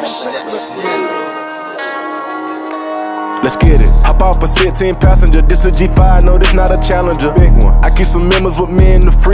Let's get it. Hop off a 16 passenger. This a G5, no, this not a Challenger. Big one. I keep some members with me in the free.